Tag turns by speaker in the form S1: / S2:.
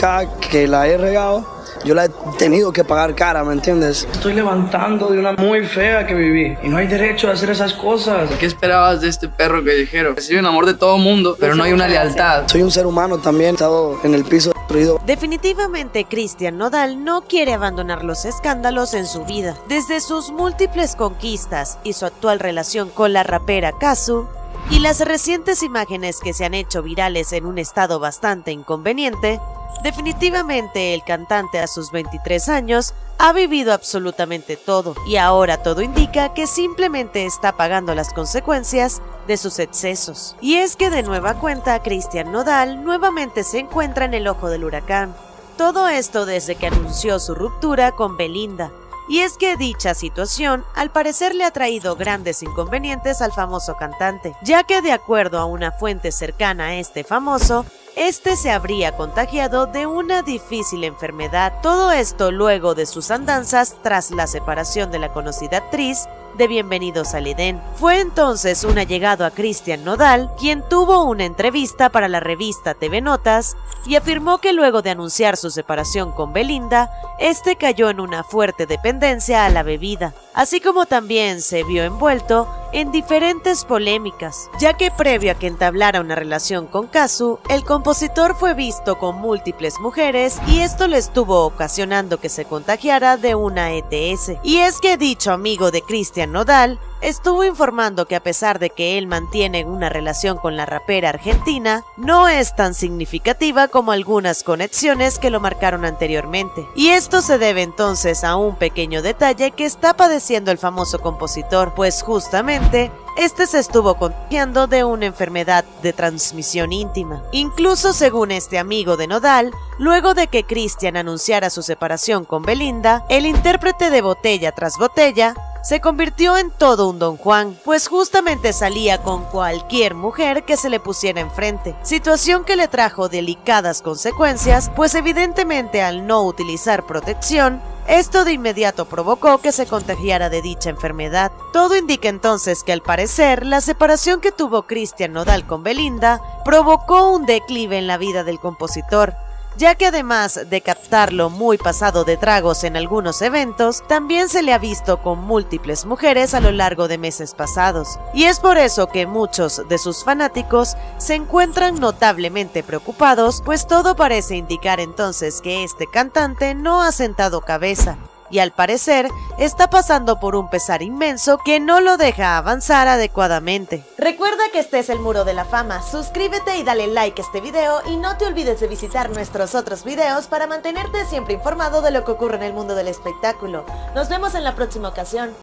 S1: cada que la he regado, yo la he tenido que pagar cara, ¿me entiendes? Estoy levantando de una muy fea que viví y no hay derecho a hacer esas cosas.
S2: ¿Qué esperabas de este perro callejero? Recibe un amor de todo mundo, pero no hay una lealtad.
S1: Soy un ser humano también, he estado en el piso destruido.
S3: Definitivamente Cristian Nodal no quiere abandonar los escándalos en su vida. Desde sus múltiples conquistas y su actual relación con la rapera Kazu, y las recientes imágenes que se han hecho virales en un estado bastante inconveniente, definitivamente el cantante a sus 23 años ha vivido absolutamente todo y ahora todo indica que simplemente está pagando las consecuencias de sus excesos. Y es que de nueva cuenta Cristian Nodal nuevamente se encuentra en el ojo del huracán. Todo esto desde que anunció su ruptura con Belinda. Y es que dicha situación al parecer le ha traído grandes inconvenientes al famoso cantante, ya que de acuerdo a una fuente cercana a este famoso, este se habría contagiado de una difícil enfermedad. Todo esto luego de sus andanzas tras la separación de la conocida actriz de Bienvenidos al Edén. Fue entonces un allegado a Cristian Nodal quien tuvo una entrevista para la revista TV Notas y afirmó que luego de anunciar su separación con Belinda, este cayó en una fuerte dependencia a la bebida, así como también se vio envuelto en diferentes polémicas, ya que previo a que entablara una relación con Kazu, el compositor fue visto con múltiples mujeres y esto le estuvo ocasionando que se contagiara de una ETS. Y es que dicho amigo de Cristian Nodal estuvo informando que a pesar de que él mantiene una relación con la rapera argentina, no es tan significativa como algunas conexiones que lo marcaron anteriormente. Y esto se debe entonces a un pequeño detalle que está padeciendo el famoso compositor, pues justamente este se estuvo contagiando de una enfermedad de transmisión íntima. Incluso según este amigo de Nodal, luego de que Cristian anunciara su separación con Belinda, el intérprete de Botella tras Botella se convirtió en todo un Don Juan, pues justamente salía con cualquier mujer que se le pusiera enfrente, situación que le trajo delicadas consecuencias, pues evidentemente al no utilizar protección, esto de inmediato provocó que se contagiara de dicha enfermedad. Todo indica entonces que al parecer la separación que tuvo Cristian Nodal con Belinda provocó un declive en la vida del compositor, ya que además de captarlo muy pasado de tragos en algunos eventos, también se le ha visto con múltiples mujeres a lo largo de meses pasados. Y es por eso que muchos de sus fanáticos se encuentran notablemente preocupados, pues todo parece indicar entonces que este cantante no ha sentado cabeza, y al parecer está pasando por un pesar inmenso que no lo deja avanzar adecuadamente. Recuerda que este es el Muro de la Fama, suscríbete y dale like a este video y no te olvides de visitar nuestros otros videos para mantenerte siempre informado de lo que ocurre en el mundo del espectáculo. Nos vemos en la próxima ocasión.